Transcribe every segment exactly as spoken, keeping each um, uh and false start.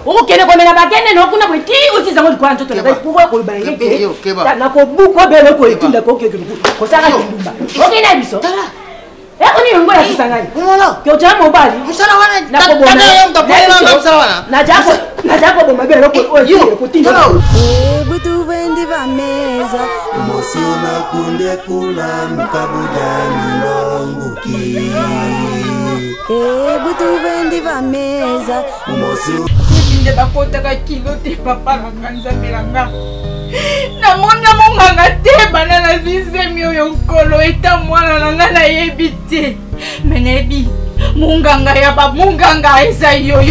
okende komela bakende nokuna bweti utizango likwana nzoto na pouvoir ko bayeke na ko buko bele ko etinda ko keke ko saka kindumba okende biso eh oni ngo ya kisangani ngola ke ocha mobali musala wana na ko bona musala wana na jako na jako bomba bele ko o ko tinda eh butu vendi va meza mosina kunde kula mkabujani longuki eh butu vendi va meza mosina nde bakotaka kilo te papa na nzambe langa na mona monganga te bana na zizemi oyo nkolo eta mwana na nga nayebi te me nayebi monganga ya bamonganga eza yoyo.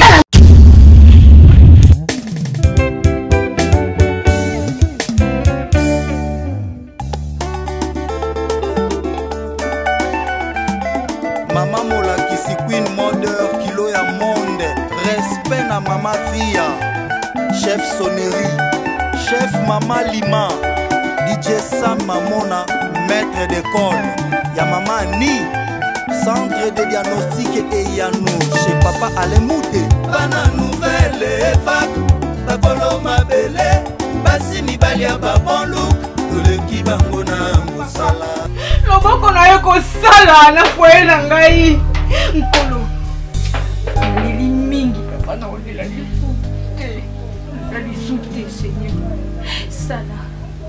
Mama molakisi queen modeur kilo ya monde respect na mama Via chef sonnerie chef mama Lima D J Sam Mamona maître d'école ya mama Ni centre de diagnostic et Yanou chez papa Alemouté bana nouvelle vac bakolo mabele basi mibali ya babon look toleki bango na mosala loboko na yo kosala na foye na ngai nkolo lili mingi papa na olela lisu te na lisu te seigneur sala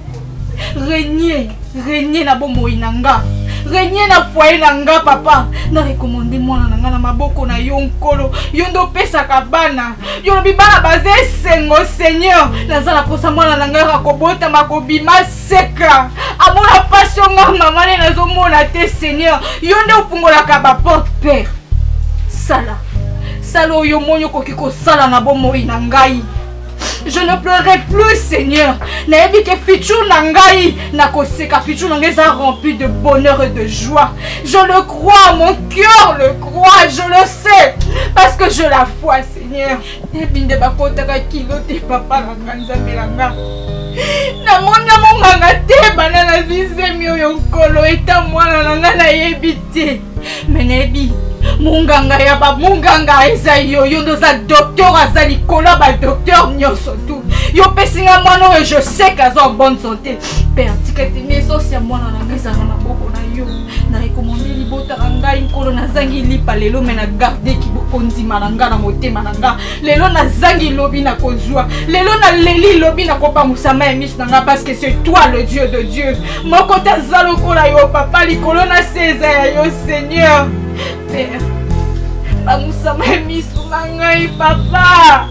régner régner na bomoi na nga régner na foye na nga papa na recommande mwana na nga na maboko na yo nkolo yo ndo pesaka bana yo lobi bana baze esengo seigneur nazala posa mwana na nga akobota makobima seka amona pasi nga mama ne nazomona te seigneur yo nde opungolaka baporte père sala sala oyo monyo koki kosala na bomoi na ngai. Je ne pleurerai plus, Seigneur. Naebi ke futur nangai na koseka futur nangai ça rempli de bonheur et de joie. Je le crois, mon cœur le croit, je le sais parce que je la foi, Seigneur. Nebinde bakotaka kilo te papa na nzambe langa. Na mona monganga te bana na zizemi oyo nkolo eta mwana nanga nayebi te. Menebi munganga ya ba munganga eza yo yo ndoza docteur aza likolo ba docteur nyonso tout yo pesinga mwana oyo je sais qu'aza en bonne santé père tikete meso sia mwana na ngeza na maboko na yo na recommande libota ngai nkolo na zangi lipa lelo me na garder ki bokondima na nga na motema na nga lelo na zangi lobi na kozwa lelo na leli lobi na kopa musama ya misu na nga parce que c'est toi le Dieu de Dieu moko taza lokola yo papa likolo na seza ya yo Seigneur père bamusama ya misu na ngai papa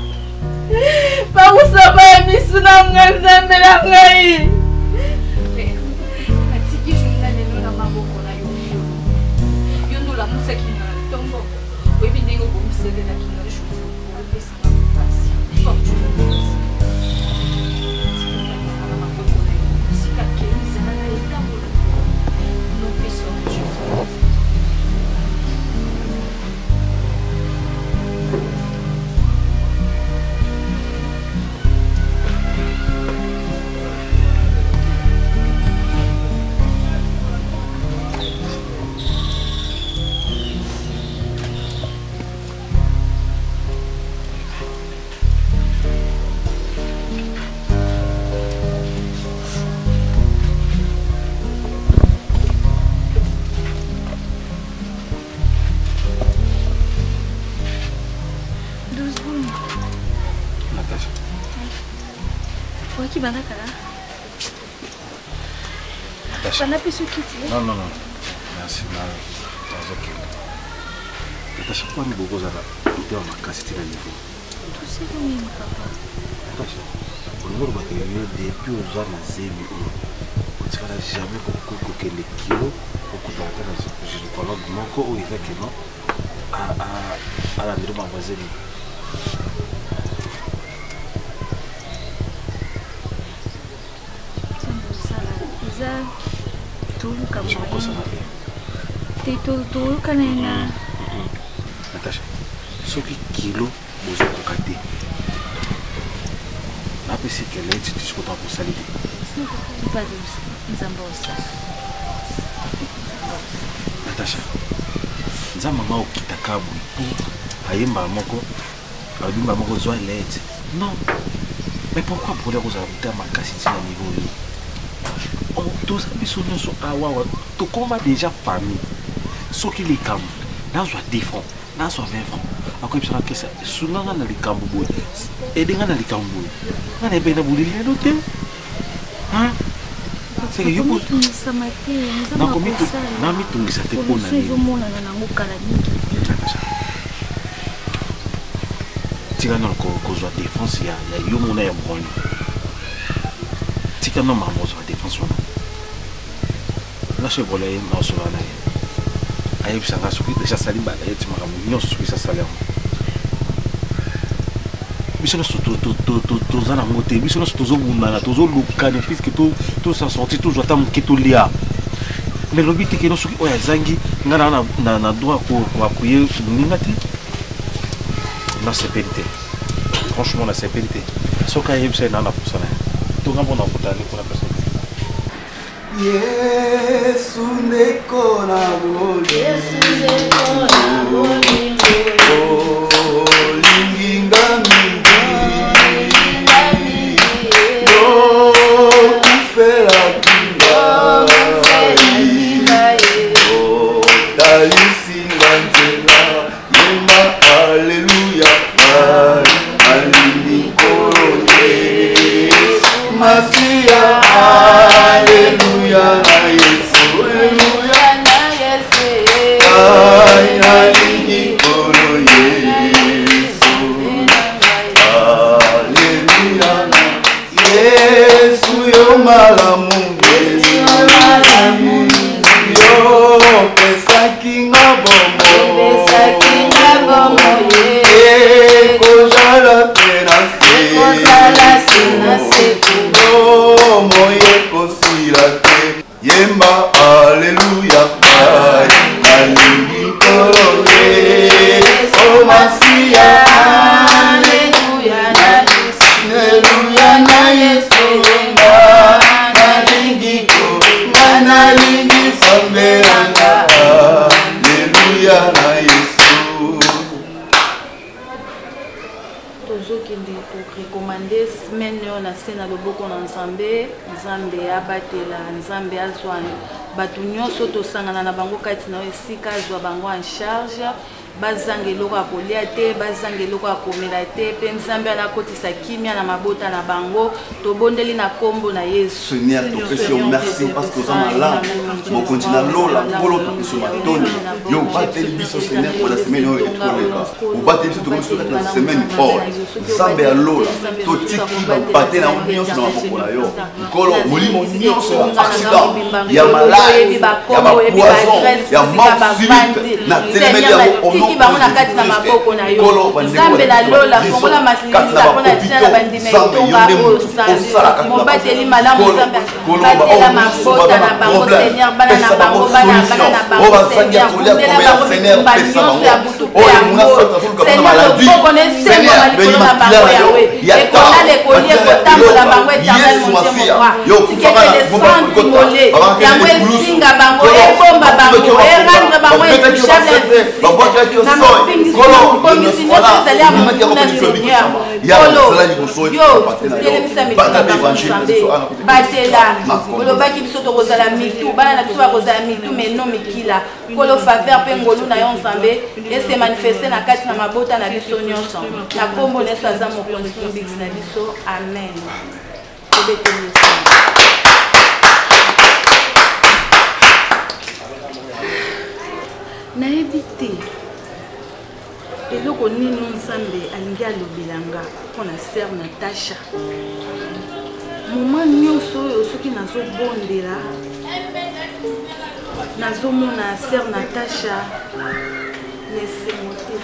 bamusama ya misu na ngai nzambe na ngai père natiki journée lelo na maboko na yo yo ndo la musaki na tombo oyebi ndenge okomiselelaki na jour opesanga mpasi fortune na maboko na yo sika kelizana na etambola nopeso na Jésus. Non, non, non. Merci. Natasha, quoi ni beaucoup ça là? Tu es en vacances, tu es niveau. Tout c'est comme papa. Natasha, on ne va pas depuis aux gens na zemi. Tu vas jamais beaucoup que les kilos au coup d'arrêt dans ce gynécologue manco ou il fait que non à à à la maison mademoiselle. Natasha, ce qui kilo vous avez raté. La personne qui est là, tu te dis pour saluer. Pas douce, nous avons ça. Natasha, nous avons un kitakabu. Ayemba moko, lui maman reçoit l'aide. Non. Mais pourquoi brûler aux amis ma casse à niveau? On tous les sons sont à Wawa. Tout comme déjà famille. Ce qui les camps, dans soit dix francs, dans soit vingt francs. Après, je sais que ça, souvent dans les camps, et dans les camps, on est bien à bouler les notes. Hein? C'est que je peux. Non, comme tu, non, mais tu me sais pas pour n'aller. Tu as non cause de défense, il y a, il y a eu mon air bon. Tu as non maman sur la défense. Là, je vais voler dans ce là. Aïe, ça va souffrir déjà salim, bah, tu m'as ramené, non, souffrir ça salaire. Mais c'est là, tout, tout, tout, tout, tout, ça n'a monté, mais c'est là, tout, tout, tout, tout, local, puisque tout, tout ça sorti, tout, j'attends que tout lia. Mais le but est que nous souffrir, ouais, zangi, n'a n'a n'a n'a droit pour appuyer, n'importe. Na C P N T. Franchement, la C P N T. Ce qu'il y a, c'est dans la personne. Tout le monde a voté pour la personne. Yesu neko na boli, Yesu neko na boli, oh linginga mingi, oh kufela kinga, oh dalisi ngantela, yema haleluya, alini korone, Masia haleluya. Yemba, alléluia, alléluia, oh Masia, alléluia, alléluia, na Yesu, alléluia, alléluia, samberanga, alléluia, na Yesu. Toujours qu'il dit pour recommander semaine on a scène à loboko na Nzambe, Nzambe abatela, Nzambe azwana batu nyonso to sangana na bango kati na esika azwa bango en charge, bazange eloko akolia te, bazange eloko akomela te, pe Nzambe anakotisa kimia na mabota na bango, tobondeli na kombo na Yesu. Seigneur, te merci parce que vous êtes là. Mon continent lola, polo sur ma tonne. Yo bateli biso Seigneur pour la semaine où est koleka. Vous bateli biso tout sur la semaine or. Nzambe ya lola, to tiki baté na nyonso na maboko na yo. Kolo molimo nyonso accident. Ya malade, ya poison, ya mort subite na télémédia au qui va on a quatre na maboko na yo. Nzambe na lola fongola masilisa pona tina na bandime tonga o Nzambe. Mo bateli malamu Nzambe. Batela mabota na bango Seigneur bana na bango bana bana na bango Seigneur. Batela bango Seigneur nyonso ya butu pe yango. Seigneur boko ne sembo malikolo na bango yawe. Ekona le kolie kotambola bango eternel mon Dieu mon roi. Tikete le sang timolé. Yango esinga bango ebomba bango erendre bango etouchable. Na mopingi komisi nyonso ezali ya mokuna Seigneur. Kolo yo telemisa mitima bango Nzambe. Batela olobaki biso tokozala mitu bana na biso bakozala mitu mais non mikila. Kolo faveur mpe ngolu na yo Nzambe ese manifeste na kati na mabota na biso nyonso. Na kombo neso aza mokonzi mbiksi na biso. Amen. Tobeteli nayebi te eloko nini Nzambe alingi alobelanga mpona sœur Natasha. Moma nyonso oyo soki nazobondela nazomona sœur Natasha nesengo te.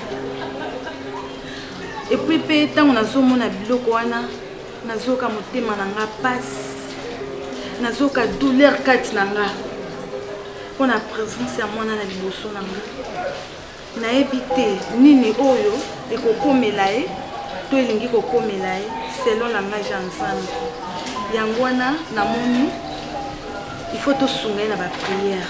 Epui mpe ntango nazomona biloko wana nazoka motema na nga pasi, nazoka douleur kati na nga pour la présence ya mwana na liboso na nga. Nayebi te nini oyo ekokomela ye to elingi kokomela ye selon langage ya Nzambe. Yango wana namoni il faut tosunga ye na baprière,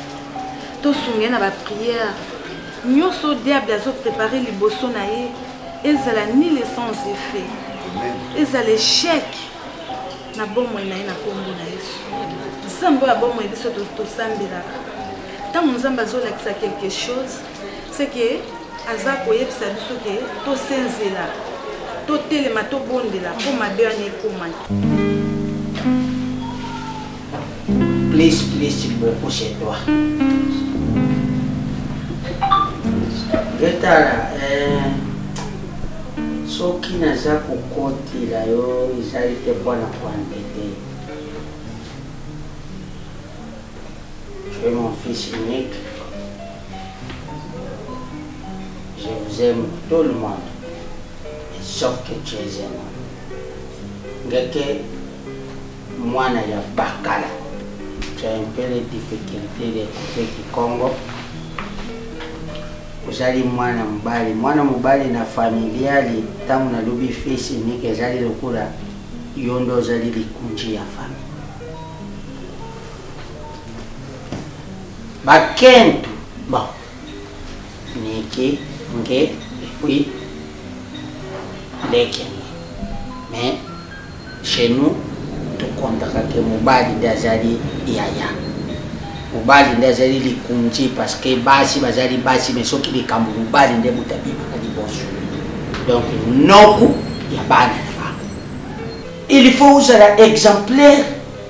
tosunga ye na baprière nyonso diable azoprépare liboso na ye ezala ni le sans effet ezala l'échec na bomoi na ye na kombo na yesu nzambe oyo abomoi biso tosambelaka ntango nzambe azolakisa quelque chose c'est que aza koyebisa biso ke tosenzela totelema tobondela mpo mabe wana ekoma. Please, please, s'il vous plaît, chez toi. Getala, eh, soki naza kokotela yo ezali te mpona koandete. Tu es mon fils unique. Je vous aime tout le monde. Et sauf que tu es un homme. Ngeke, mwana ya bakala. Tu as un peu les difficultés de couper Congo. Uzali mwana mubali. Mwana mubali na familiali tangu na lubi fisi nike zali lukura yondo zali likunji ya fami. Bakentu. Bon. Niki, nge, et puis leke. Mais chez nous, tout compte que mubali ndazali yaya. Mubali ndazali likunji parce que basi bazali basi mais soki likambo mubali nde mutabima kadi boso. Donc noku ya bana na. Il faut usera exemplaire.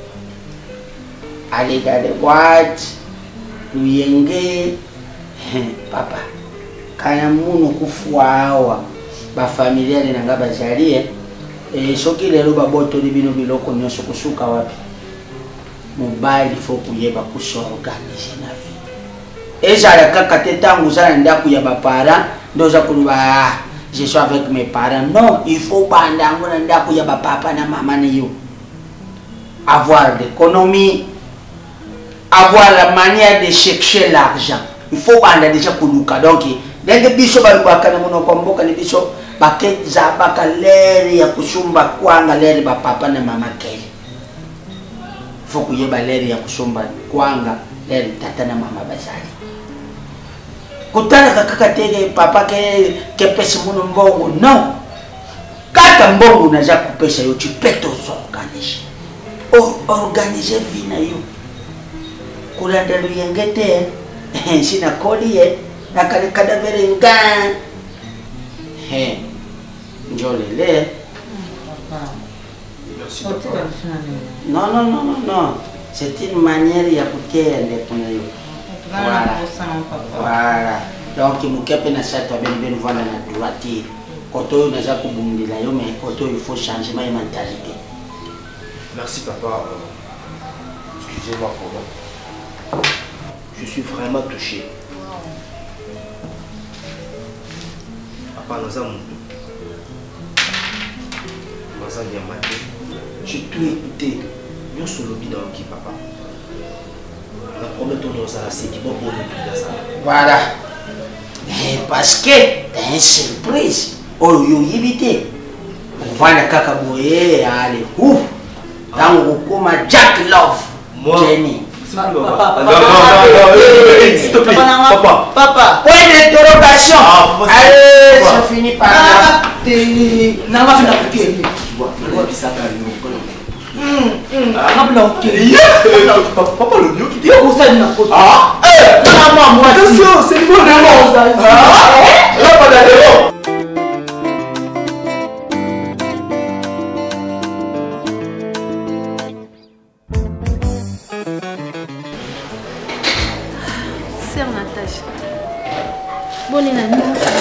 Aller dans les boîtes, luyenge papa. Kana munu kufuawa ba familiale na ngaba zalie. E soki lelo baboto ni bino biloko nyonso kusuka wapi mobali faut kuyeba kusorganiser na vie ezala kaka te tangu zala ndaku ya bapara ndoza kuluba je suis avec mes parents non il faut banda ngona ndaku ya bapapa na mama ni yo avoir l'économie avoir la manière de chercher l'argent il faut banda déjà kuluka donc ndenge biso balubaka na mono komboka ni biso baket zabaka leri ya kusumba kwanga leri ba papa na mama kele foku yeba leri ya kusumba kwanga leri tata na mama bazali kutana kaka tege papa ke ke pesa muno mbongo non kata mbongo na za kupesa yo tu peux t'organiser or organiser vie na yo kulanda luyengete sina koliye nakale kadavere ngan Hey, Jolele. Non, non, non, non, non. C'est une manière de écouter les poneys. Voilà. Voilà. Donc, il faut que ça soit bien bien voilà la droite. Quand on a déjà coupé la yo, mais quand il faut changer ma mentalité. Merci papa. Excusez-moi pour moi. Je suis vraiment touché. Papa, nous avons j'ai tout écouté. Nous sommes le dans qui papa. La première tour dans ça, c'est qui va pour nous ça. Voilà. Parce que t'as une surprise. Oh, yo évité. Voilà kakaboye, allez, ouf. Dans le coma Jack Love. Moi. Jenny. Papa, papa, non, non, non, s'il te plaît, papa, papa. Point d'interrogation. Allez, ça finit par là. Non, on va finir par qui? Papa, le mieux qui dit. Ah, eh, non, moi, attention, c'est le bon démon. Là, pas d'adhéron. Sœur Natacha, bonne année.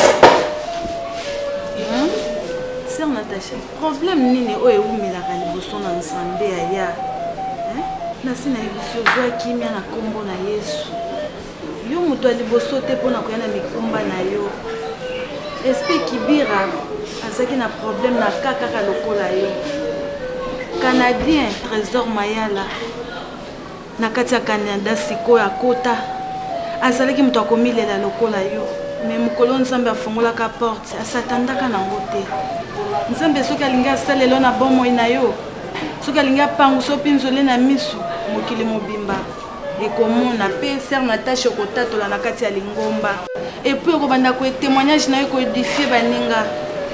Sœur Natacha, problème nini oyo umilaka liboso na nzambe aya. Hein? Nasi na biso zwa kimia na kombo na Yesu. Yo muto liboso te pona koya na mikomba na yo. Esprit kibira azaki na problème na kaka ka lokola yo. Canadien Trésor Mayala na kati ya Canada siko ya kota. Azalaki muto akomilela lokola yo. Mais mukolo nzambe afungolaka porte asatandaka nango te. Nzambe soki alingi asalelo na bomoi na yo soki alingi apangusa opinzole na misu mokili mobimba ekomona mpe Sœur Natacha okotatola na kati ya lingomba epuis okobanda koe témoignage na yo koedifie baninga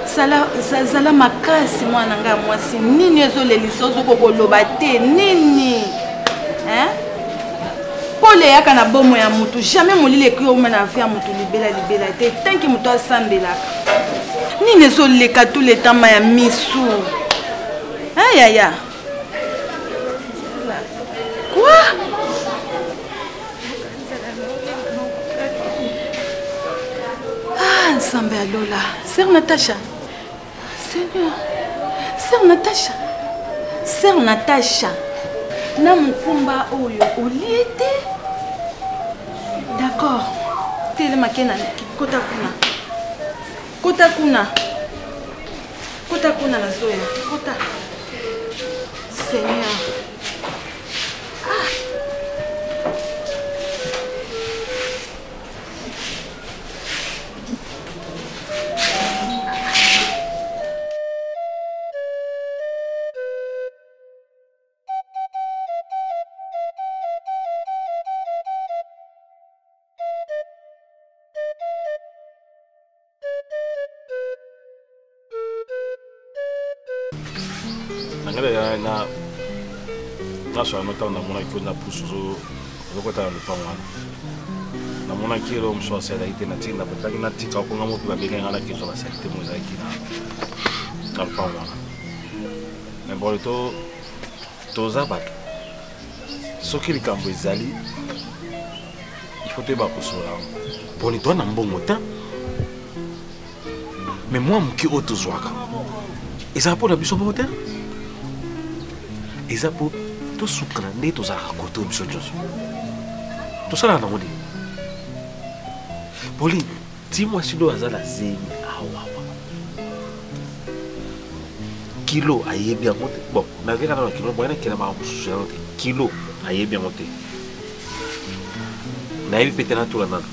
Zala zala makasi mwana nga mwasi nini ezolelisa ozokoloba te nini hein pole yaka na bomo ya mutu jamais molile eki oma na vie ya mutu libela libela te tanki mutu asambelaka nini ezoleka tout le temps ya misu ayaya quoi ah nsambe alola sœur Natacha Seigneur, Sœur Natacha, Sœur Natacha, na mukumba oyo oliete. D'accord. Tele makena kota kuna. Kota kuna. Kota kuna la zoya. Kota. Seigneur. Ah. na na so no tana mona ko na puso zo ko tana pa mwana na mona kilo mso sela ite na tinda pa na tika ko ngamo pa bega ngala ke so la sekte mo za ikina na pa mwana na bolito to za bato soki likambo ezali il faut te ba ko so la boni to na mbongo ta mais moi mki auto zwaka eza po na biso ba hotel eza po to sukana nde to za raconter biso joso to sala na ngodi boli dis-moi si do azala zemi awa kilo ayebi yango te bon na veka na kilo boyana kila ma mususu yango te kilo ayebi yango te na yebi pete na tula nana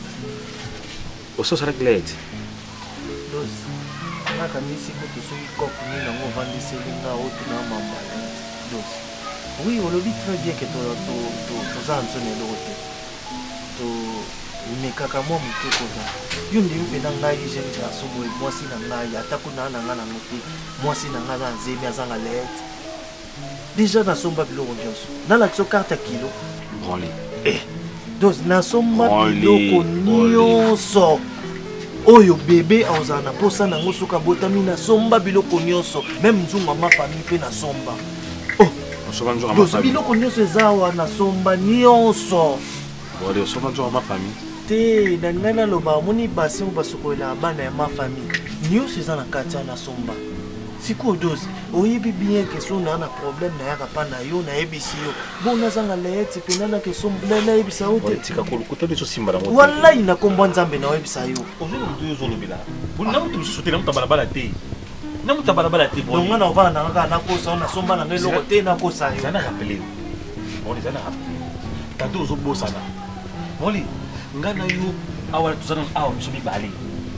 oso sala glade dos naka misi ko to soki kopu ni nango vandi selinga otu na mamba dos oui on le dit très bien que to to to to za nsone lo te to imekaka mwa mutu koza yo ndi mpe na ngai jeune garçon boy mwasi na ngai atako na na ngana ngote mwasi na ngana nzemi azanga lete déjà na somba biloko nyonso na la carte kilo branlé eh dos na somba biloko nyonso oyo bébé aza na posa nango soka botami na somba biloko nyonso même nzunga ma famille pe na somba oh soka nzunga ma famille biloko nyonso ezawa na somba nyonso bon soka nzunga ma famille te na ngana loba moni basi mo basokola bana ya ma famille nyonso eza na kati na somba siko dos oyebi bien que so na na problème na yaka pa na yo na yebisi yo bon nazanga lete pe na ke somba na yebisa o te tika ko lukuta biso simba na moto wallahi na kombo nzambe na yebisa yo ozo ndo yo zolo bila bon na mutu biso te na mutu balabala te na mutu balabala te bon ngana ova na ngana na ko so na somba na ngai loko te na ko sa yo zana rappeler bon zana rappeler tanto ozo bosana moli ngana yo awa tuzana awa biso mi bali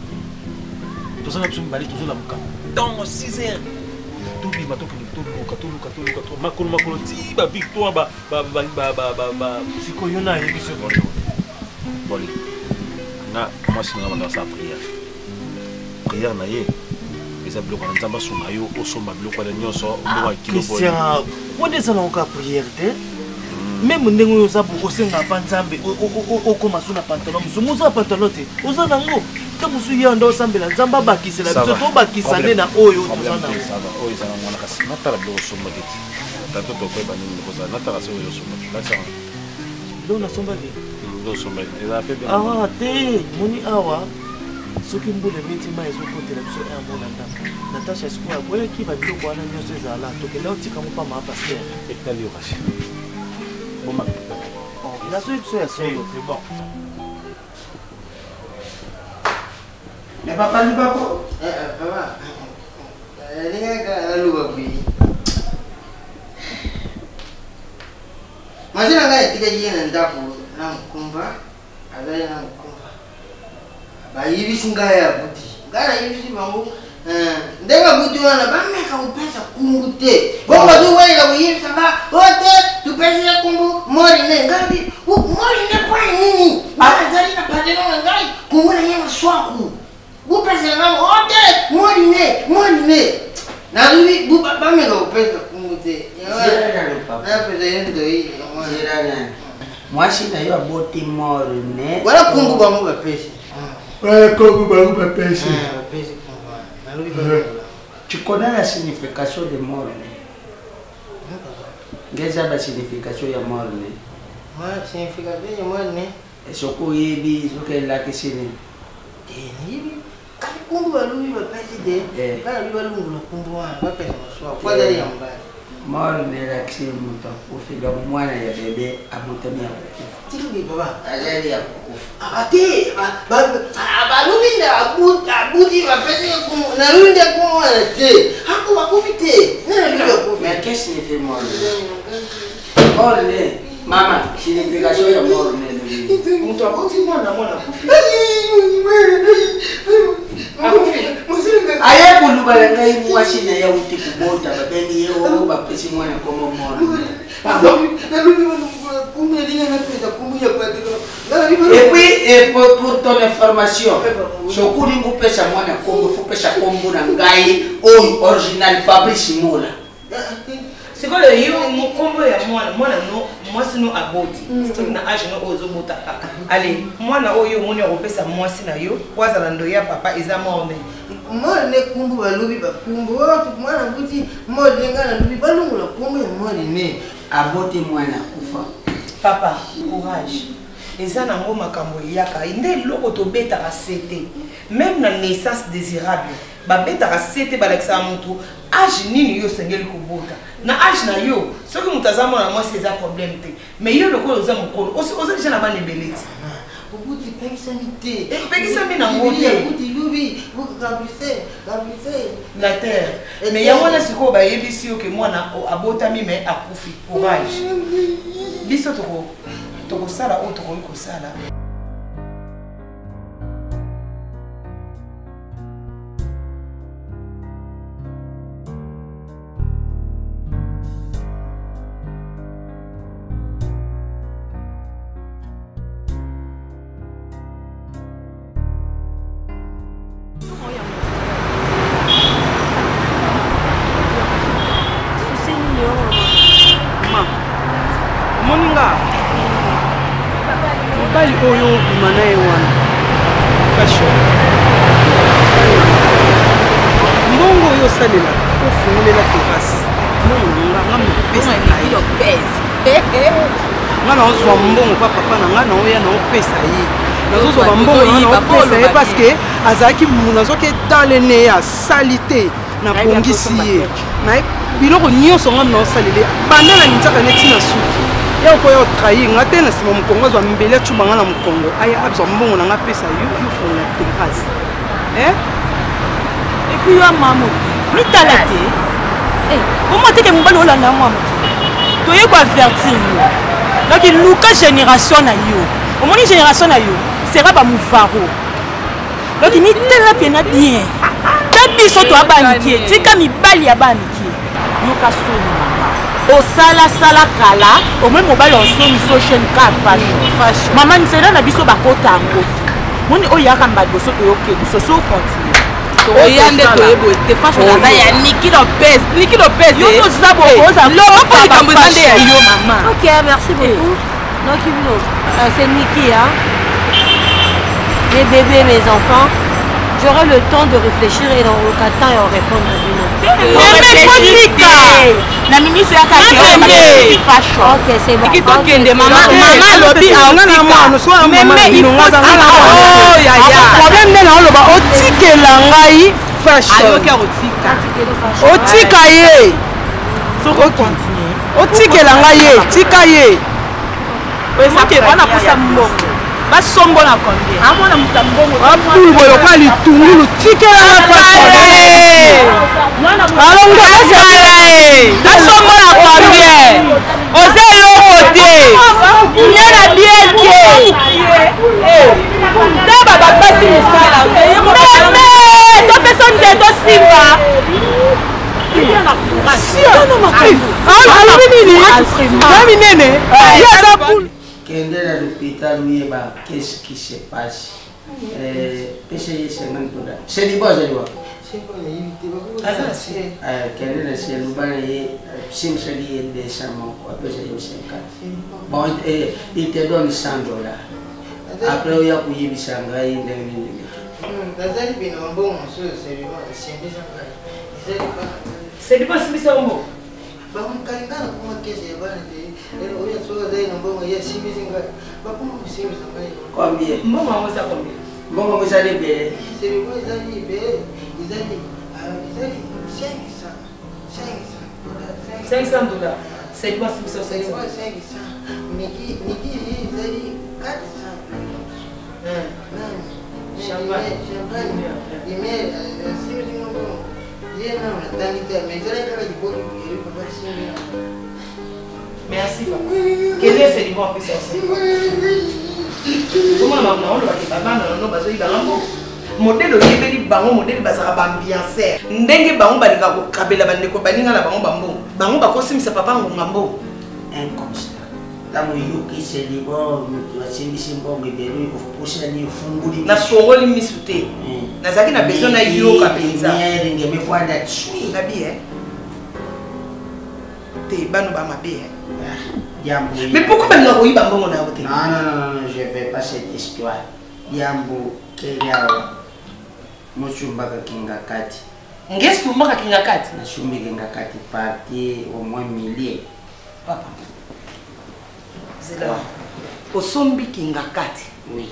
tuzana biso mi bali tuzola muka dans six heures tout bi mato que tout luka tout luka tout luka tout makolo makolo ti ba victoire ba ba ba ba ba ba siko yo na yebiso bon boli na moi si na banda sa prière prière na ye eza biloko na nzamba sunga yo osomba biloko na nyonso mwa kilo boli Christian wode sana onka prière te même ndenge oyo za boko senga pa nzambe okoma suna pantalon musumu za pantalon te oza nango ta musu ya ndo sambela nzamba bakisela biso to bakisane na oyo tozana oyo za mwana kasi natala biloko somba kiti tanto to ko bani ko za natala so oyo somba la sa ndo na somba ni ndo somba eza pe bien ah te moni awa soki mbule meti ma ezo kotela biso ya mona ndamba Natacha siku ya boye ki ba biloko wana nyonso ezala tokenda otika mo pa ma pasteur etali yo kasi bon ma il a souhaité ça solo c'est bon mais papa lui papa eh papa les gars la luba kui mazina ngai tika yena ndapo na mkumba agaya na mkumba ba yibi singa ya buti ngara yibi bango ndenga buti wana bameka upesa kungute bomba tu wela kuyibi sanga ote tupesa kungu mori ne ngabi mori ne kwa nini bazali na padeno ngai kumuna yema swaku Vous pensez que ok, moi né, moi né. Na lui, vous pas me le faire comme vous dites. Moi si na yo aboti mort né. Voilà Congo ba mo ba pêche. Ouais, Congo ba mo ba pêche. Ah, pêche Congo. Na lui ba. Tu connais la signification de mort né? Quelle est la signification de mort né? Moi, signification de mort né. Est-ce que vous avez ce qu'elle a question? Eh, quand Congo ba lui ba pêche de. Eh, ba lui ba lu lo Congo ba pêche mo so. Kwa dali yamba. Mort né la question monta. Au fait ga mwana ya bébé abotami ya. Tiki baba. Ajali ya kufa. Ati, ba ba lui na abut abuti ba pêche ko na lui de ko na te. Hako ba kufite. Na lui ba kufite. Mais qu'est-ce que fait mort? Mort né. Mama, signification ya mort né. Mtu aboti mwana mwana kufite. Aya kulubala ngai mwashina ya uti kubota babeni yeo bapesi mwana koma mwana. Et puis et pour, pour ton information, sokuri ngupesa mwana kombo fupesa kombo na ngai o original Fabrice Mola. C'est quoi le yo mon combo ya mwana mwana no moi sino aboti c'est na age no ozo bota kaka allez mwana oyo moni opesa moi sina yo kwaza na ndoya papa eza mone moi ne kumbu balubi ba kumbu to mwana buti moi ngana lubi balungula kumbu ya mwana ne aboti mwana kufa papa courage eza na ngoma makambo yaka inde loko to beta ka sete même na naissance désirable ba beta ka sete balakisa mutu age nini yo sengeli kubota na age na yo soki mutazama na moi c'est un problème te mais yo lokolo za mukolo osi oza déjà na bana beleti obuti pekisa mité e pekisa mina ngoti obuti lubi bukabise kabise la terre mais ya wana siko ba yebisi yo ke mwana abota mi mais akufi courage biso toko toko sala o toko ko sala. Oyo manae wana kasho mbongo yo salela ofungulela terrasse mbongo nga mpesa kilo pesa nga na ozwa mbongo pa papa na nga na oya na opesa ye nazozwa ba mbongo na opesa ye parce que azaki nazoki etale ne ya salite na bongisi ye na biloko nyonso nga na osalele banda na linzaka neti na suki ya ko yo trahir ngate na sima mkongo zo mbele tshubanga na mkongo aya abzo mbongo na ngapesa yo yo fo na terrasse eh et puis ya maman ni talate eh comment te ke mbalo la na maman to ye ko avertir donc il luka génération na yo au moins génération na yo sera ba mufaro donc ni tela pena bien tabi so to abaniki tika mibali ya baniki yo ka soni au sala sala kala au même mobile on sonne social card fashion maman c'est na biso bakota ngo moni oyaka mbado so to yoke so so continue oyande to ebo te fashion na ya Niki Lopez Niki Lopez yo to zabo oza lo ko ikambozande ya yo maman. OK, merci beaucoup. Donc c'est Niki hein. Mes bébés, mes enfants, j'aurai le temps de réfléchir et dans aucun temps et en répondre à une autre. Na ministre ya kaki fashion. OK, c'est bon. Qui toque de maman maman lobby a maman so maman inonga za ngala oh ya ya problème nena oloba otikela ngai fashion ayoka otika otika ye so ko continuer otikela ngai ye tika ye oza ke bana kusa mbongo basombo na combien amona mutambongo abulbo yoka litungulu tikela na fashion alongo basala e basombo na combien oza eloko te nyana bien te te baba basi misala meme topesa nzeto simba Kende à l'hôpital, oui, bah, qu'est-ce qui se passe? pese cinquante dollars. C'est du bon, c'est du bon. C'est bon, il y a des quel est le ciel ou bien sim c'est lié de cent mon quoi pese cinquante. Bon, il te donne cent dollars. Après il y a pour y bisanga il donne. Nazali bien bon, c'est du bon, c'est bien ça. C'est du bon, c'est bien bon. Bah on kalingana kuma kesi ya bana de leo oya soga dai na mbongo ya simizi ngapi ba kuma simizi ngapi combien mbongo ngoza combien mbongo ngoza libere c'est le quoi zali be izali izali cinq cents cinq cents dollars c'est quoi c'est cinq cents cinq cents miki miki izali quatre cents hein champagne champagne email simizi mbongo. Merci papa. Quel est ce niveau en plus ça? Comment on a modèle oyebeli bango modèle bazaka bambiancer ndenge bango balika kokabela bandeko baninga na bango bambo bango bakosimisa papa ngomambo inconstant tamu yuki selibo mutiwasimbisi mbongo ebelu ofupusha ni ufunguli na songoli misute nazaki na besoin na yoka penza ngenge mefwanda tsui ngabi eh te bano ba mabe eh Yambo. Mais pourquoi balinga koyiba mbongo na yote? Non non non non, je vais pas cette histoire. Yambo keliao mochumbaka kinga kati. Ngesumbaka kinga kati? Na shumbi kinga kati parti au moins millier. Papa. C'est là. Osombi kinga kati. Oui.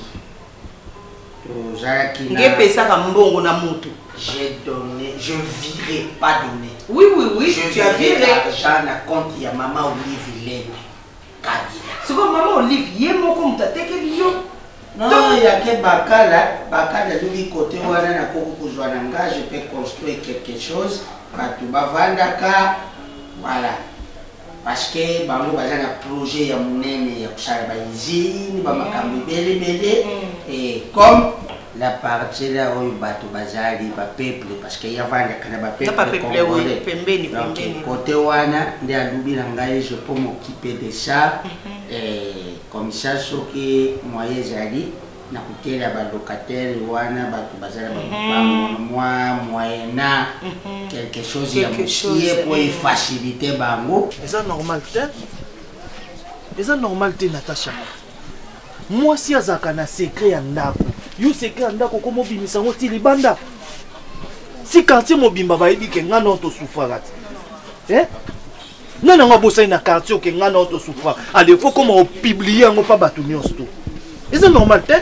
Ozaki na. Ngepesaka mbongo na mutu. J'ai donné, je virais pas donné. Oui oui oui, je tu as viré l'argent na compte ya maman Olive Lene. Kabila. C'est comme maman Olive, yemo comme ta teke yo. Non, il y a que Bakala, Bakala de l'autre côté, on a un peu de je peux construire quelque chose, tu vas vendre ka, voilà. Parce que bango bazana un projet ya munene ya kusala ba usine, ba makambo bele bele et comme la partie là où bato bazali ba peuple parce que ya vanda kana ba peuple congolais pembeni pembeni côté wana ndi alubi na ngai je peux m'occuper de ça et comme ça ce qui moyen zali na kutela ba locataire wana bato bazala ba moi moyena quelque chose ya qui est pour faciliter bango. C'est normal te? C'est normal te Natacha. Moi si azaka na secret ya ndako. Yo secret ya ndako ko mobimisa ngo ti libanda. Si quartier mobimba ba yebi ke ngana auto souffrant. Eh? Nana nga bosa na quartier ke ngana auto souffrant. Allez faut comment publier ngo pa batu nyonso. C'est normal te?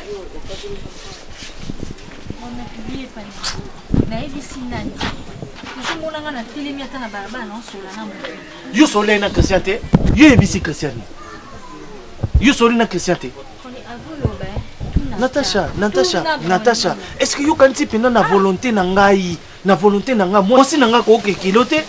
On a publié pas. Na ebisi nani. Je monanga na telemi ata na barabara na sola na mo. Yo solé na chrétienté. Yo ebisi chrétienté. Yo solé na chrétienté. Natacha, Natacha, Natacha, est-ce que you can see pena na volonté na ngai, na volonté na nga, moi aussi na nga ko ke kilote?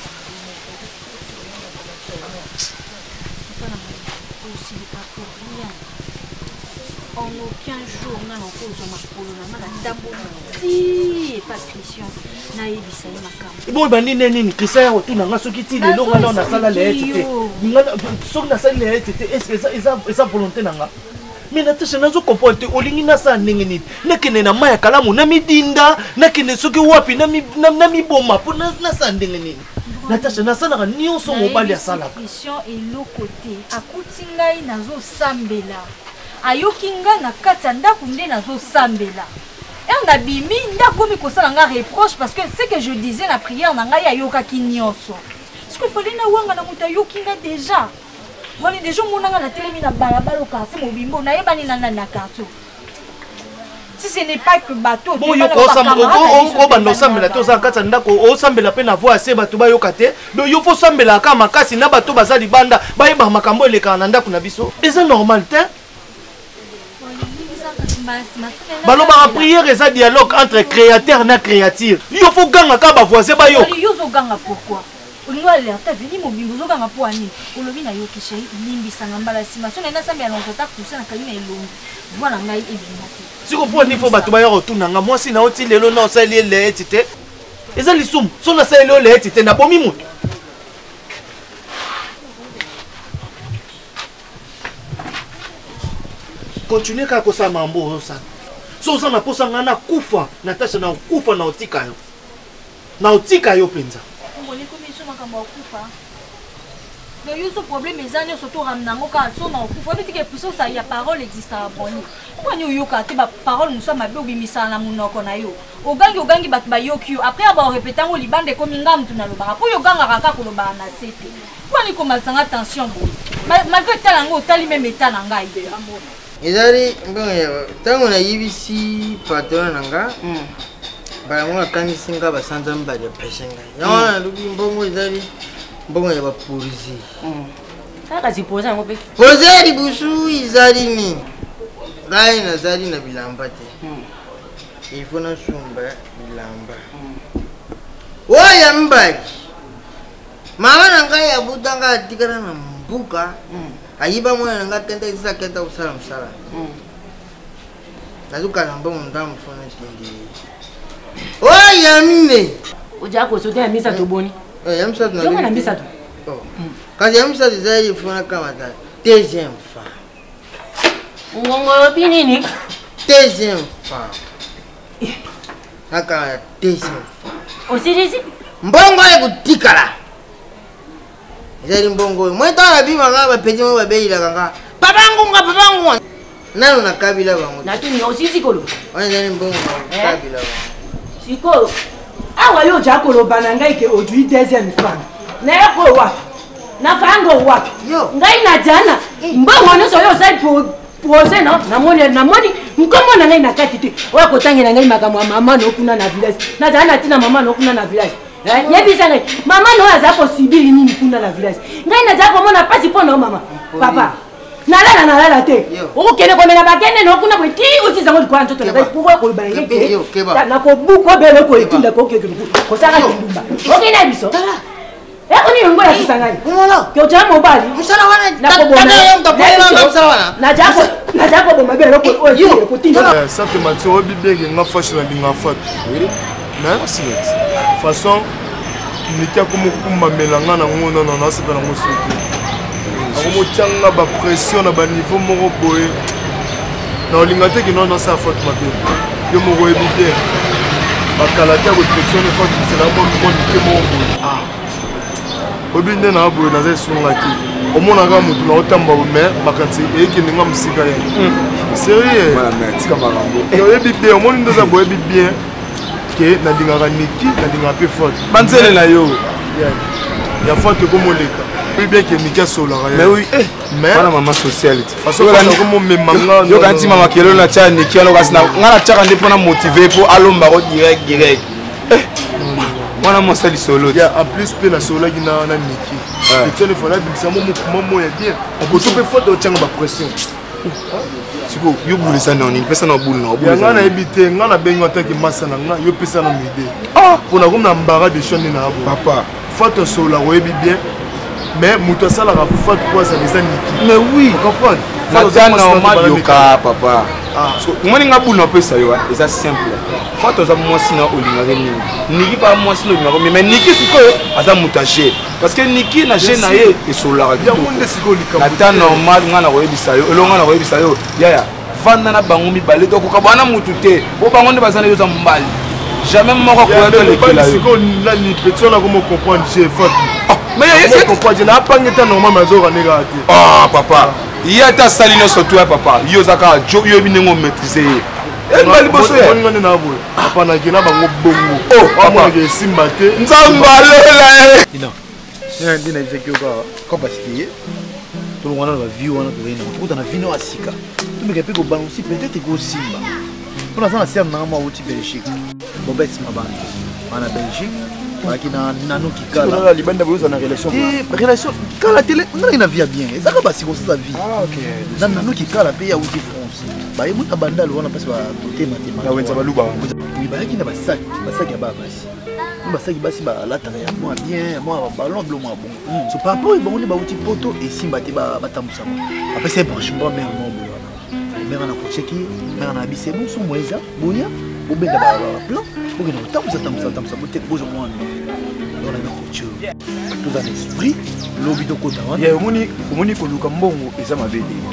En aucun jour na na ko zo makolo na na ndambo si Patricia na ebisa makam. Bon ba nini nini Christian o tuna nga soki ti lelo nga na sala le tete. Nga soki na sala le tete, est-ce que ça eza eza volonté na nga? Mais Natacha nazo comporter olingi na sa ndenge nini nakene na maya kalamu na midinda nakene soki wapi na mi na mi boma po na na sa ndenge nini Natacha na sa na nyonso mobali ya sala pression et l'autre côté akuti ngai nazo sambela ayoki nga na kati ndako nde nazo sambela et na bimi ndako mi kosala nga reproche parce que ce que je disais na prière na ngai ayoka ki nyonso ce que fallait na wanga na muta yoki nga déjà. Wali déjà monanga na telemi na balabala au quartier mobimbo na yebani na na quartier. Si ce n'est pas que bateau bon yo ko sambela ko bando sambela to za kata ndako o sambela pe na voix assez bato ba yokate do yo fo sambela ka makasi na bato bazali banda ba yeba makambo eleka na ndako na biso c'est normal te baloba prière eza dialogue entre créateur na créature yo fo ganga ka ba voisin ba yo yo zo ganga pourquoi Olingo alerta vini mobimbo zoka nga po ani olobi na yo kishe limbisa nga mbala sima so na na sambe alonzo ta kusa na kalina elongo voilà ngai ebina te siko po ni fo bato ba yo retourna nga moi si na oti lelo na osali le etite eza lisum so na sali le etite na bomi mutu continuer ka ko sa mambo ça soza na posa ngana kufa Natasha na kufa na otika yo na otika yo penza ngoni komi so makambo okufa mais yo so problème ezanyo surtout ramnango ka so na okufa bitike puso ça ya parole existe à boni kwani uyoka te ba parole musa mabe obimisa na munoko na yo ogangi ogangi bat ba yoki après aba répéter ngo libande komi ngam tuna loba po yo ganga kaka ko loba na sete kwani ko malsanga attention bo malgré talango tali même état na ngai de amona ezali mbongo tango na yibisi patron nanga bango akangisi nga basanza mbali pesenga yawana lubi mbongo ezali mbongo ya bapolisi kaka zipoza ngo pe poza libusu izali ni ngai nazali na bilamba te ifo na sumba bilamba oya mbali mama na ngai abutanga atikana na mbuka ayiba mwana na ngai kenta isa kenta usala msala nazuka na mbongo ndamu fona tindi oya mine uja ko sote ya misa toboni eh ya misa tuna na misa tu oh kazi ya misa zaidi fona kama ta deuxième femme ngongo opini ni deuxième femme aka deuxième femme osirisi mbongo ekutikala ezali mbongo mweta na bima ngaba pedi mo babeila kanga papangu nga papangu nano na kabila bango natuni osisi kolo wana ezali mbongo na kabila bango sikolo awa yo ja koloba na ngai ke odui deuxième femme na yako wa na fango wa ngai na jana mbongo no so yo sai projet no na moni na moni nkomo na ngai na kati te wa kotangira ngai makamwa mama no kuna na village na jana tina mama no kuna na village eh yebisa ngai mama no aza possible nini kuna na village ngai na ja ko mona pasi pona mama papa nalala nalala te okukende komela bakende nokuna bweti utizango likwanto tona bai pouvoir ko bayeke na ko buko bele ko itinda ko keke ko saka ndumba okina biso eh oni ngo ya kisangani ngola ke cha mobali msala wana na ko bona yo mtapona msala wana na jako na jako bomba bele ko o ko tinda ça te mati o bibege nga fashion na binga fat na silet façon nikia ko mukumba melanga na ngona na nasipa na musuku ako changa ba pression na ba niveau moko boye na olinga te kino na sa faute mabe yo moko ebite bakala ta ko pression ne faute c'est la bonne bonne ke moko ah obinde na boye na ze sunga ki omona ga mutu na otamba me makanti eke ninga musika ye sérieux voilà mais tika marambo yo ebite omoni ndoza boye bien ke na dinga niki na dinga pe faute banzele na yo ya faute ko moleka oui bien que Mika Sola mais oui mais voilà maman socialité parce que comme me manga yo kanti mama kelo na tia Niki alo kasina ngala tia kandi pona motiver pour alomba ko direct direct eh wana mo sali solo ya en plus pe na Sola gina na Niki et tu le fona bimisa mo mo mo ya bien on peut tout faire de tianga ba pression siko yo bule sana ni pesa na bule na bule ngana ebite ngana bengo tanki masa na nga yo pesa na mide ah pona comme na mbara de chone na abo papa faut Sola webi bien mais muto sala ka faute quoi ça les Niki mais oui on comprend ça normal yoka papa ah ngoni nga bulu na pesa yo ça simple faute za moi sina olinga reni Niki pas moi sina olinga mais Niki siko aza mutaché parce que Niki na je na ye et Sola ya monde siko lika ta normal ngana ko yebisa yo elonga na ko yebisa yo ya ya vanda na bango mi balé to ko ka bana mutu te o bango nde bazana yo za mbali jamais moko ko to lekila yo siko na ni petio na ko mo comprendre j'ai faute mais je comprends, je n'ai pas été normal, mais je n'ai pas été. Ah, papa, il y a ta saline sur toi, papa. Il y a ta job, il y a une maîtrise. Et il y a bossé. Papa, n'a pas de bongo. Oh, papa, il y a Simbate. Nzambale là. Non. C'est un dîner avec Yoga. Quand parce qu'il y a tout le monde a vu, on a vu, on a vu, on a sika. Tout le monde a pu go balancer, peut-être que go Simba. Pour l'instant, la serre n'a pas outil Belgique. Bobet, ma bande. On a Belgique. Qui na nano qui kala la libanda boza na relation eh relation kala télé on a une vie bien ça va passer comme ça vie ah OK na nano qui kala pe ya uti France ba yemu na bandal wana passe ba côté matema na wenza baluba oui ba ki na ba sac ba sac ya ba basi ba sac basi ba la tara ya moi bien moi ballon bleu moi bon so par rapport ba on ba uti poto et simba te ba batamusa après c'est branchement mère mon mère na ko cheki mère na bi c'est bon son moisa boya bobenda ba plan pour que nous tamusa tamusa tamusa bote bozo moi dans la culture tout un esprit lobby de kota ya omoni omoni ko luka mbongo eza mabele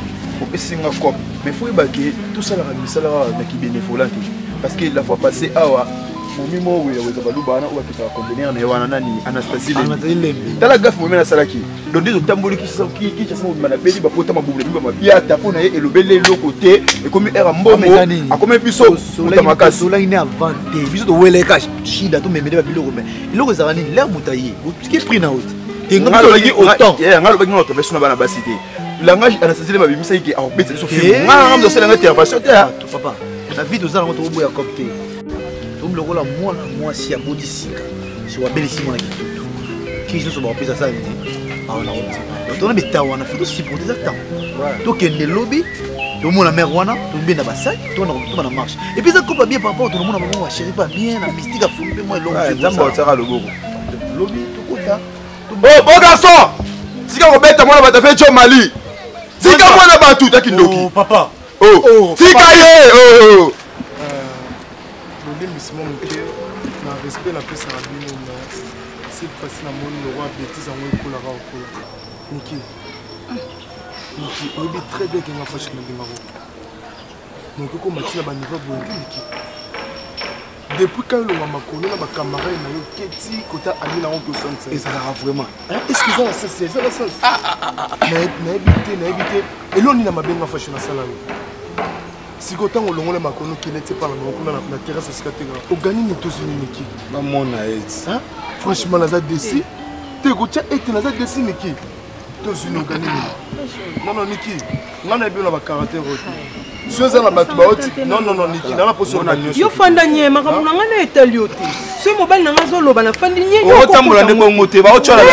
opesi nga cop mais faut ebake tosalaka misala na kibénévolat te parce que la fois passée awa momi mo oyo aweza baluba wana oyo akisaka conteneur na ye wana nani Anastasie Lembi tala gafe momi nasalaki donc nde totamboli kinshasa mobima na beli bapota mabubula biba mabiata mpo na ye elobeli eloko te ekomi ere ya mbongo akomi biso muta makasi olangi ne avant te biso toweleka shida tomemele babiloko me eloko ezalaka nini lere moto aye ki prix na ote nga alobaki nga otobeso na bana basi te langage Anastasie Lembi abimisa yeke akobetisa biso filme nga nga mdosala intervention te papa na vie tozalanga tokoboya cop te lokola mwana mwasi aboti sika so wabelisi mwana kitutu kisi nyonso bakopesa sala nini aona oti tona beta wana fo tosiporte eza temps tokende lobi tomona mare wana tobenda basaki toba na marche epui eza kopa bien par rapport tonomona bango basheri pa bien na mystique afumi mpe mwa elongonzambe otiaka loboko lobi tokota bo garçon tika kobeta mwana bato afe tio mali tika mwana bato taki ndoki papa tika ye limbisimo moke na respect napesaka bino na si pasi na moni lokwa bétise yango ekolaka okola niki niki oyebi très bien kenga fashi nalingako noki komatina baniveau boyenge niki depuis quand elonga makolo na bacamarade na yo keti kota ami nango kosanisa ezalaka vraiment est-ce que eza na sens eza na sens nayebi te nayebi te eloni na mabenga fashi nasala yo siko ntango olongola makono kende te mpana mokuna na terrasse esika tekaka ogani ni tozwi niki bamona eti franchement naza desi te kotia ete naza desi niki tozwi ogani nini nono niki nga na yebi na bakaratere ote so eza na bato baoti nonnono niki nanga mposo ona nyonso yo fanda nye makambo na nga na etali yo te so mobali na nga azoloba na fandi nye otambola nde bongo te baotyola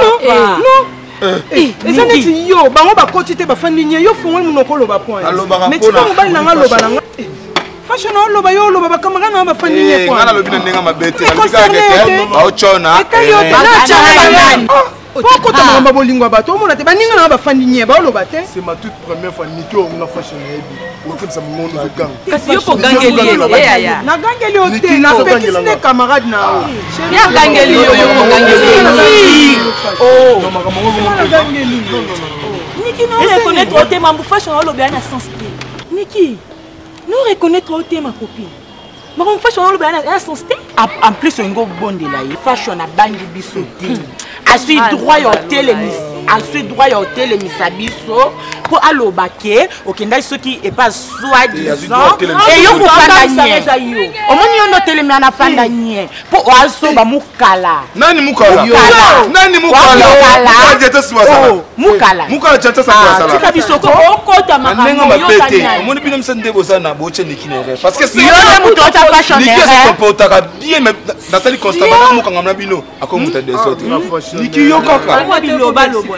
eza neti yo bango bakoti te bafandi nye yo fongoli monoko oloba point mais tika mobali nanga aloba nanga fashion oloba yo oloba bakamara nanga bafandi nye point nga nalobi na ndenge mabe te baotyona po okota makambo bolingo ya bato omona te baninga nanga bafandi nye baoloba te c'est ma toute première fois niki onga fashion nayebi okebisa mongondo ozoganga kasi yo kogangeli ye nagangeli yo te napekisi nde camarade na yo yagangeli yo yo kogangeli Niki non reconnaître au thème en fashion olobi na sens te Niki non reconnaître au thème ma copine ma fashion olobi na sens te en plus ngo bondela ye fashion na bangi biso te asui droit yo telemis asui droit yo telemisa biso po aloba ke okenda soki e pas soi disant et yo kufanda nye omoni yo no telemi na fanda nye po oaso ba mukala nani mukala nani mukala ajete siwasala mukala mukala chata sa kwa sala tika biso ko okota makambo yo tanya omoni bino msende bosana boche nikine parce que si yo na muto ta fashion ne se comportera bien mais natali constamment mukanga na bino akomuta des autres niki yo kaka biloba lobo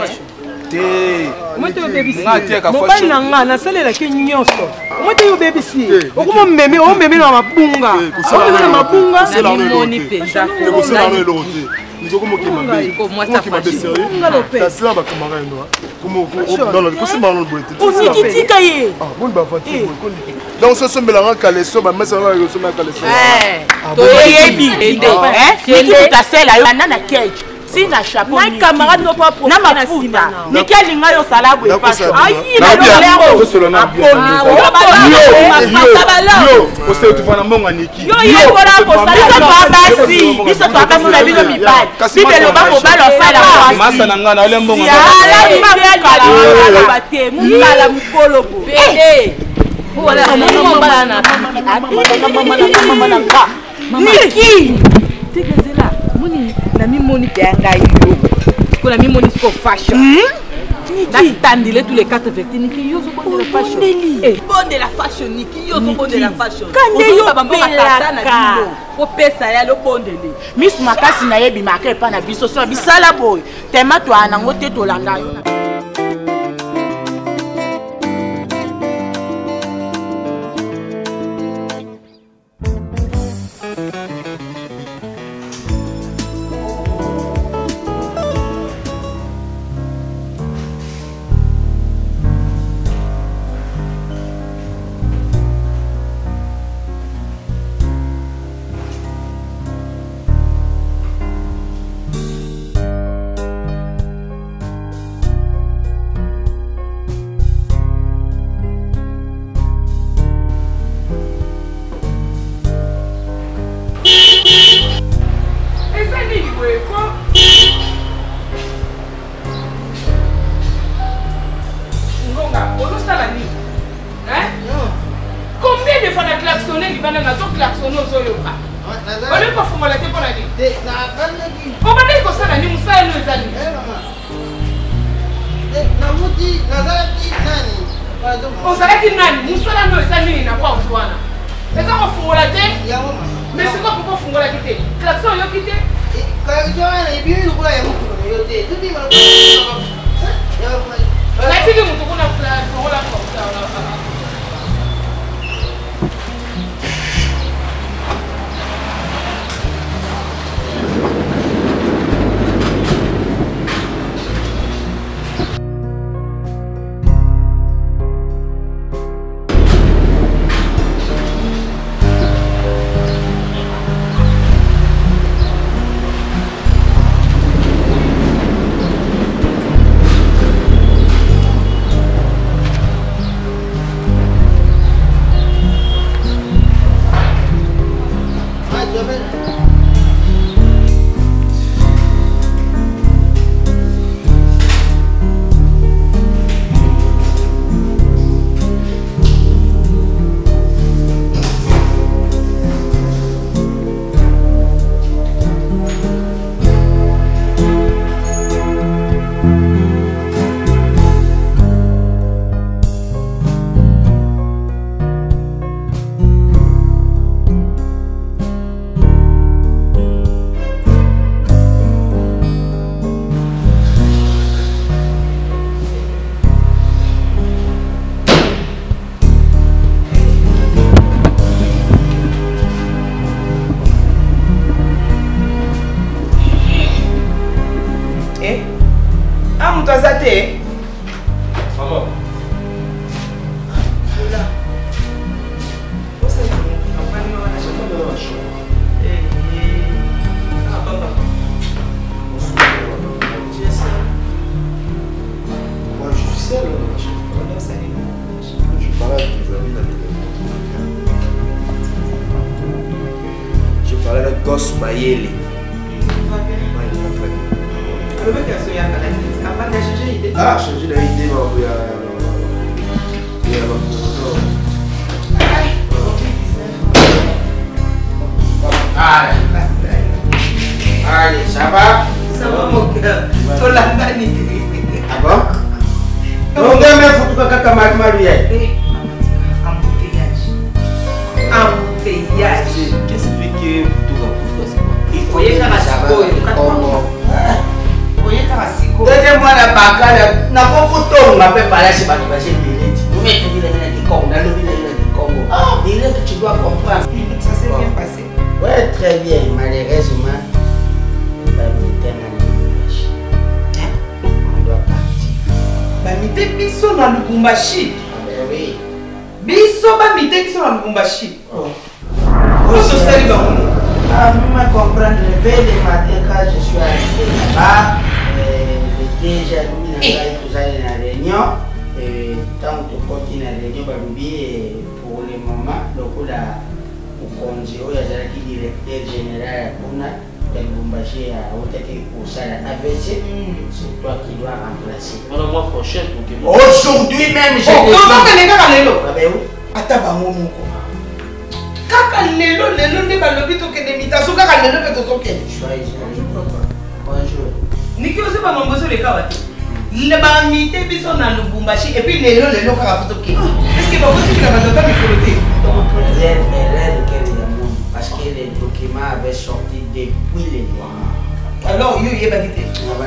mobali na nga nasalelaki nyonso omote yo bebisi okoma meme omeme na mabunga omeme na mabunga namimoni mpenza onikitika ye donc sosombelanga kaleso bamesana yosomela kaleso toyebi nikutasela yo na cage si na chapeau na camarade no pas na mafuta nikeli ngayo salabu e fashion ayi na lero solo yo ose tufana mbonga niki yo ye kora ko sala basi biso to akasula bino mibali bibelo ba mobalo sala masa na ngana ole mbonga ala mibali bate mukala mukolo bo eh wala mama bana na mama na ka niki tegezela moni na mimoni te ngai yo ko na mimoni ko fashion natandile tous les quatre vecteurs niki yo zo bon de la fashion eh bon de la fashion niki yo zo bon de la fashion kande yo bamba katana na bino ko pesa ya lo bondele miss makasi na yebi makre pa na biso so bisala boy tema to anango te to landa yo libanda nazo klaxonner ozoyoka. Ole ko fungola te pona ni. Na banda ki. O banda ko sana ni musala no ezali. Eh mama. Eh na muti nazaki nani? Ozalaki nani? Musala no ezali na kwa uzwana. Eza ko fungola te? Ya mama. Mais c'est quoi pour fungola te? Klaxon yo kite? Klaxon na ibi lukula ya mutu yo te. Tuti mama. Ya mama. La tiki mutu kuna fungola kwa uzwana. Ah, changer la idée, ma oui, Allez, allez, ça va? Ça va mon cœur. Ton langani. Ah bon? On va même foutre caca mal marié. Embouteillage. Embouteillage. Qu'est-ce que tu veux que il faut y aller à Dede mwana bakala na kokutonga pe palashi bantu ba chez Billet. Nous mettons Billet dans le Congo, dans le Billet dans le Congo. Ah, Billet que tu dois comprendre. Ça s'est bien passé. Ouais, très bien. Malheureusement, bah mité na Lubumbashi. On doit partir. Bah mité biso na Lubumbashi. Ah oui. Biso ba mité biso na Lubumbashi. Oh. Où se sali ba mon? Ah, vous me comprendre le veille de matin quand je suis arrivé là-bas. Déjà, nous avons tous allé dans la réunion. Tant que tu continues la réunion, pour le moment, le coup de Konzi, il y a un directeur général de Lubumbashi à Otaki pour ça. C'est toi qui dois remplacer. Le mois prochain, aujourd'hui même, je vais. Comment tu es là? Attends, mon kaka lelo lelo nde balobi tokende mitaso kaka lelo mpe totokende bonjour niki ose bamamboso lekawa te le bamite biso na Lubumbashi et puis lelo lelo kaka fo tokende est-ce que bakotikila batata mikolo te parce que les documents avaient sorti depuis les mois. Alors yo yebaki te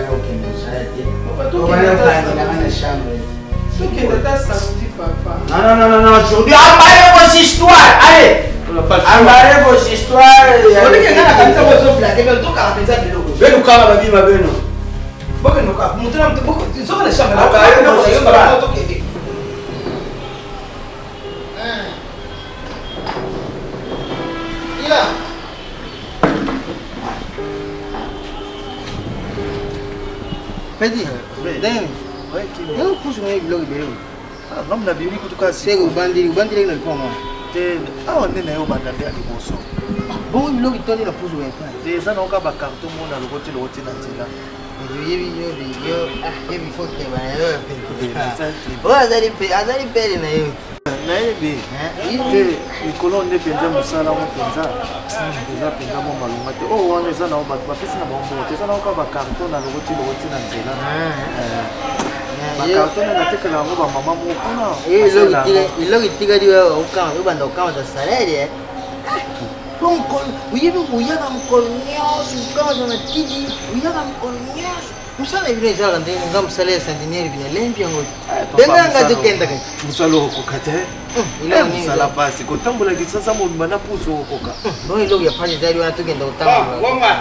non non non non aujourd'hui emballez vos histoires allez. Ambarez vos histoires. On dit que dans la canne, vous êtes blagué, mais tout cas, vous êtes là. Ben nous quand même bien ben non. Bon que nous quand, nous tenons beaucoup, ils sont les chambres. Ambarez vos histoires. Il a. Petit. Dani. Ouais, qui est. Non, pousse moi blog belé. Ah, non, na bibi kutuka c'est au bandit, bandit na kwa moi. Ah, on est né au bandit à Liboso. Bon, il l'a donné la pose au écran. Des gens ont pas carton mon à le côté le côté là. Il y a eu il y a eu il faut que va. Ouais, azali pe, azali pe na yo. nayebi te likolo nde mpenza mosala mo mpenza eza mpenza mo malonga te oyo wana eza nao bato bapesi na bango te eza naoka bakarton na lokoti lokoti na nzela bakarton natekela yango bamama moko kuna iloko etikali obanda okamata salere uyebi uyaka mokolo nyonso ukamata na tidi uyaka mokolo nyonso musala bino ezalaka nde nga mosala ya centenaire bina lembi yango ndenganga tokenda kati mosala okoka te mosala pasi kotambola kisasa mobimba na pusu okoka no eloko ya pasi ezali wana tokenda kotambola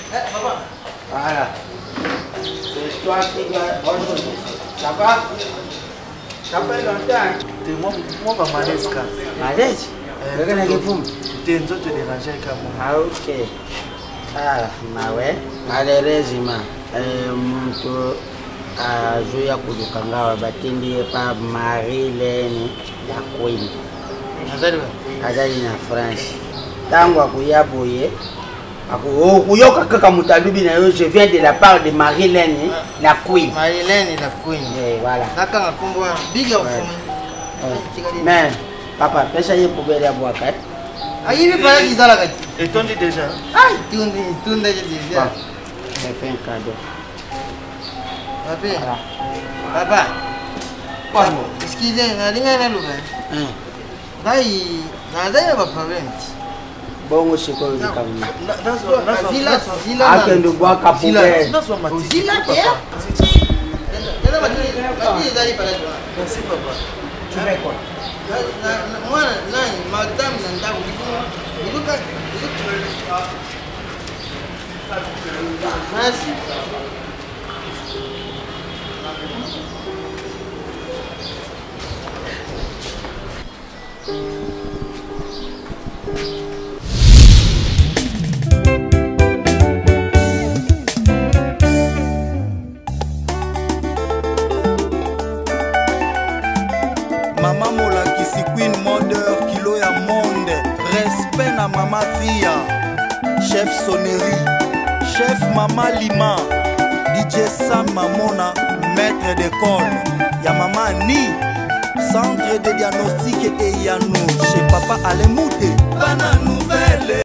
Ça va? Ça fait longtemps. T'es moi, moi, ma malaise, car. Malaise? Regarde les fous. T'es un autre dérangé, car moi. Ah, ok. Ah, ma ouais. Malheureusement, mon tour a joué à Koudoukangawa, batindi par Marie-Hélène la Queen. Azali na France. Tango akuyaboye. Akuyoka kaka mutalubi na yo, je viens de la part de Marie-Hélène la Queen. Marie-Hélène la Queen. Eh voilà. Kaka ngakombo big of. Mais papa, pesa ye poubelle ya boaka. Ayibi pala kizala kati. Et ton dit déjà. Ah, tundi tundi déjà. J'ai fait un cadeau. Papa. Papa. Papa. Excusez, na linga na luga. Hein. Dai, na dai ba problem. Bongo siko zikamna. Zila, zila. Akendo bwa kapubele. Zila ke? Tena batuli, batuli zali pala jwa. Merci papa. Tu fais quoi? Moi, nani, madame nanda ulipo. Iluka, iluka. Merci. Mama molakisi Queen Modeur kilo ya monde. Respect na mama Fia. Chef Sonnerie. Chef Mama Lima. D J Sam Mamona. Maître d'école. Ya mama Ni. Centre de diagnostic et Yano. Chez papa Alemouté. Bana nouvelle.